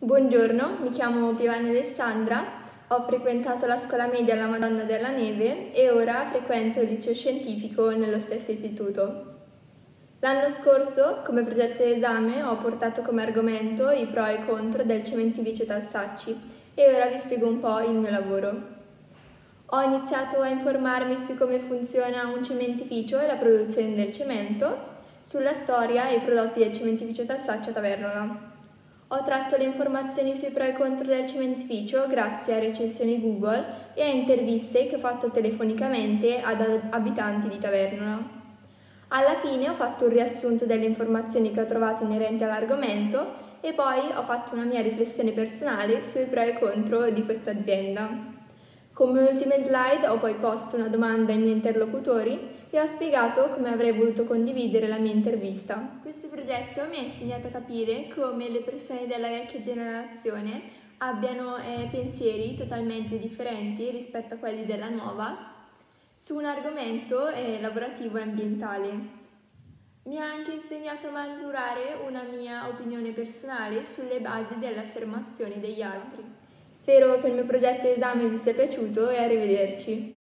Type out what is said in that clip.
Buongiorno, mi chiamo Piovani Alessandra, ho frequentato la scuola media alla Madonna della Neve e ora frequento il liceo scientifico nello stesso istituto. L'anno scorso, come progetto di esame, ho portato come argomento i pro e i contro del cementificio Tassacci e ora vi spiego un po' il mio lavoro. Ho iniziato a informarmi su come funziona un cementificio e la produzione del cemento, sulla storia e i prodotti del cementificio Tassacci a Tavernola. Ho tratto le informazioni sui pro e contro del cementificio grazie a recensioni Google e a interviste che ho fatto telefonicamente ad abitanti di Tavernola. Alla fine ho fatto un riassunto delle informazioni che ho trovato inerenti all'argomento e poi ho fatto una mia riflessione personale sui pro e contro di questa azienda. Come ultime slide ho poi posto una domanda ai miei interlocutori e ho spiegato come avrei voluto condividere la mia intervista. Questo progetto mi ha insegnato a capire come le persone della vecchia generazione abbiano pensieri totalmente differenti rispetto a quelli della nuova su un argomento lavorativo e ambientale. Mi ha anche insegnato a maturare una mia opinione personale sulle basi delle affermazioni degli altri. Spero che il mio progetto esame vi sia piaciuto e arrivederci.